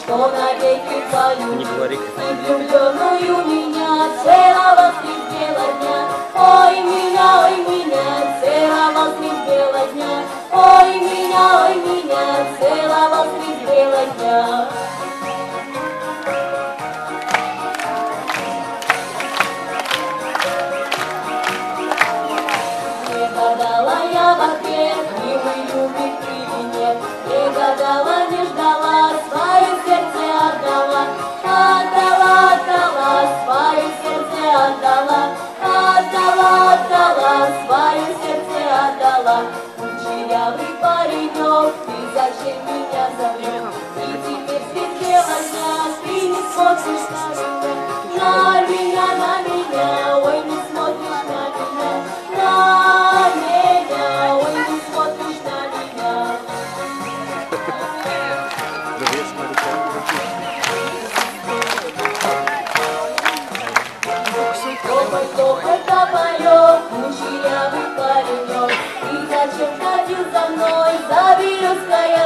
что навеки твою. Не говори. Ты влюбленную меня целовал средь бела дня. Ой, меня, целовал средь бела дня. Ой, меня, целовал средь бела дня. Не гадала я в ответ, милый любит или нет. Не гадала, не ждала, свое сердце отдала. Отдала, свое сердце отдала. Отдала, свое сердце отдала. Кучерявый паренек, ты зачем меня завлек? И теперь средь бела дня ты не смотришь на меня, ой, не смотришь на меня. На меня, ой, не смотришь на меня. Топай, топаёк, кучерявый паренек, ты зачем ходил за мной, за березкой